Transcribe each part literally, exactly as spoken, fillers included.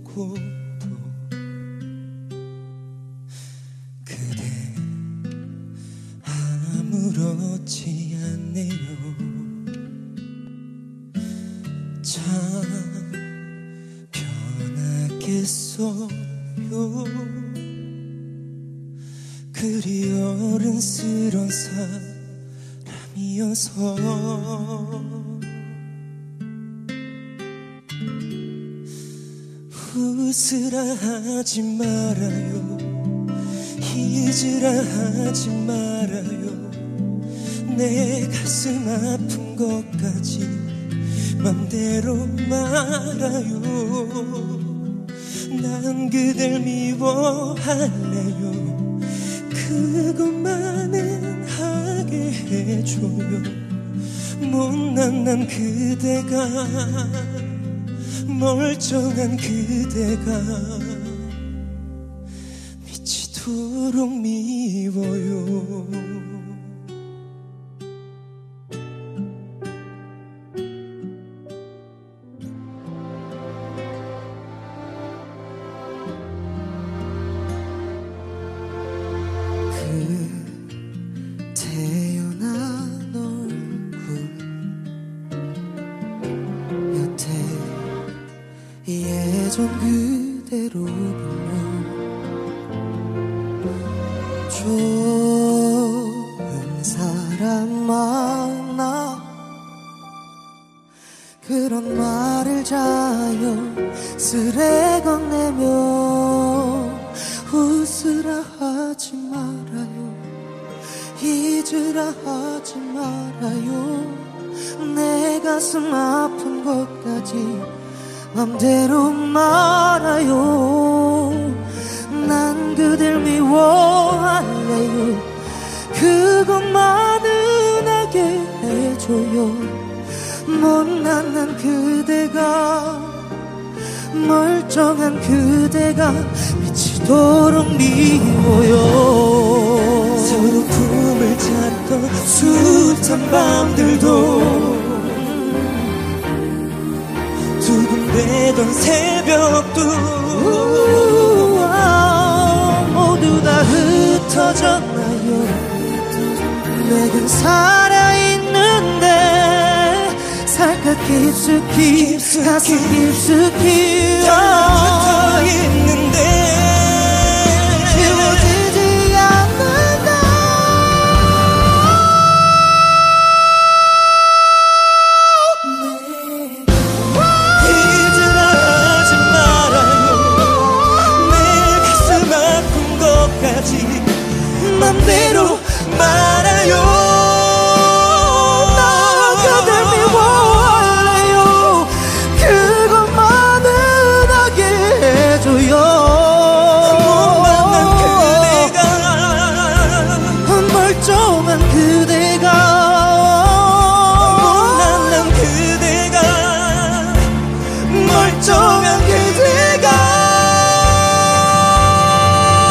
보고도 그대 아무렇지 않네요. 참 변하겠어요. 그리 어른스런 사람이어서 웃으라 하지 말아요. 잊으라 하지 말아요. 내 가슴 아픈 것까지 맘대로 말아요. 난 그댈 미워할래요. 그것만은 하게 해줘요. 못난 난 그대가 멀쩡한 그대가 미치도록 미워요. 그 태어난 얼굴 여태 예전 그대로 보면 좋은 사람 만나 그런 말을 자연스레 건네며 웃으라 하지 말아요. 잊으라 하지 말아요. 내 가슴 아픈 것까지 맘대로 말아요. 난 그댈 미워할래요. 그것만은 하게 해줘요. 못난 난 그대가 멀쩡한 그대가 미치도록 미워요. 서로 품을 찾던 숱한 밤들도 두근대던 새벽도 우와, 모두 다 흩어졌나요. 내겐 살아있는데 살짝 깊숙이, 깊숙이 가슴 깊숙이 붙어있는데 지워지지 않는다. 잊으라 하지 말아요. 내 가슴 아픈 것까지 맘대로 말아요.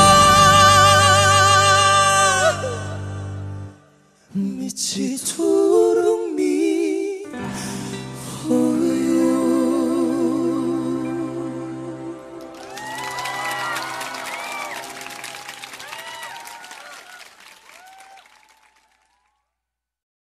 미치도록